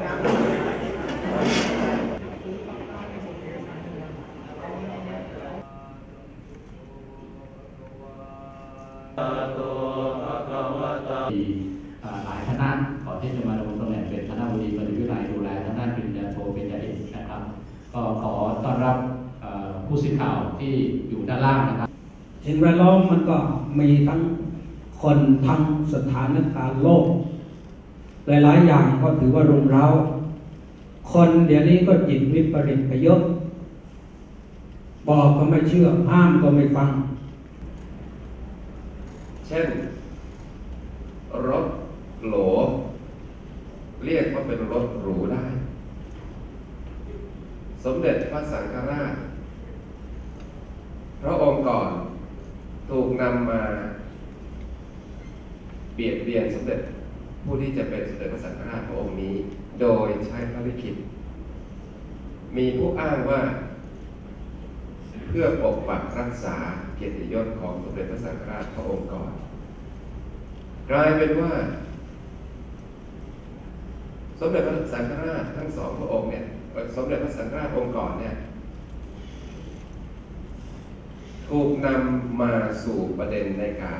หลายคณะก่อนที่จะมาดำรงตำแหน่งเป็นคณะบดีบัณฑิตวิทยาลัยดูแลทางด้านปริญญาโทปริญญาเอกนะครับก็ขอต้อนรับผู้สื่อข่าวที่อยู่ด้านล่างนะครับสิ่งแวดล้อมมันก็มีทั้งคนทั้งสถานการณ์โลกหลายๆอย่างก็ถือว่ารุมเร้าคนเดี๋ยวนี้ก็จิตวิปริตไปเยอะบอกก็ไม่เชื่อห้ามก็ไม่ฟังเช่นรถโหลเรียกว่าเป็นรถหรูได้สมเด็จพระสังฆราชพระองค์ก่อนถูกนำมาเบียดเบียนสมเด็จผู้ที่จะเป็นสมเด็จพระสังฆราชพระองค์นี้โดยใช้พระลิขิตมีผู้อ้างว่าเพื่อปกปักรักษาเกียรติยศของสมเด็จพระสังฆราชพระองค์ก่อนกลายเป็นว่าสมเด็จพระสังฆราชทั้งสองพระองค์เนี่ยสมเด็จพระสังฆราชองค์ก่อนเนี่ยถูกนำมาสู่ประเด็นในการ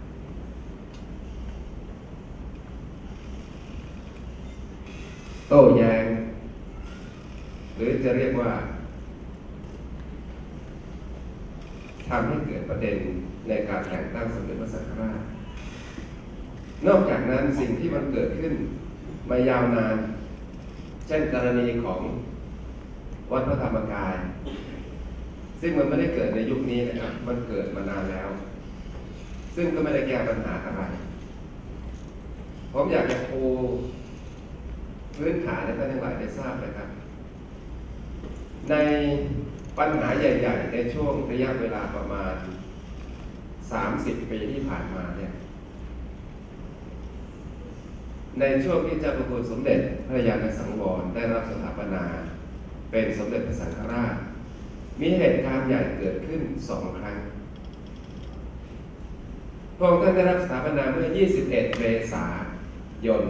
โต้แย้งหรือจะเรียกว่าทำให้เกิดประเด็นในการแต่งตั้งสมเด็จพระสังฆราชนอกจากนั้นสิ่งที่มันเกิดขึ้นมายาวนานเช่นกรณีของวัดพระธรรมกายซึ่งมันไม่ได้เกิดในยุคนี้นะครับมันเกิดมานานแล้วซึ่งก็ไม่ได้แก้ปัญหาอะไรผมอยากจะปูพื้นฐานให้ท่านทั้งหลายได้ทราบนะครับในปัญหาใหญ่ๆในช่วงระยะเวลาประมาณ30 ปีที่ผ่านมาเนี่ยในช่วงที่เจ้าพระคุณสมเด็จพระยาณสังวรได้รับสถาปนาเป็นสมเด็จพระสังฆราชมีเหตุการณ์ใหญ่เกิดขึ้น2 ครั้งพระองค์ท่านได้รับสถาปนาเมื่อ21 เมษายน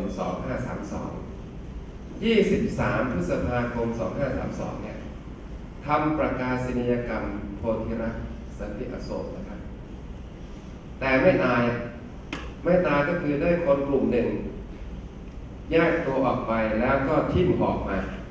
2532 23 พฤษภาคม 2532 เนี่ยทำประกาศนียกรรมโพธิรักษ์สันติอโศกนะครับแต่ไม่ตายก็คือได้คนกลุ่มหนึ่งแยกตัวออกไปแล้วก็ทิ่มหอกมา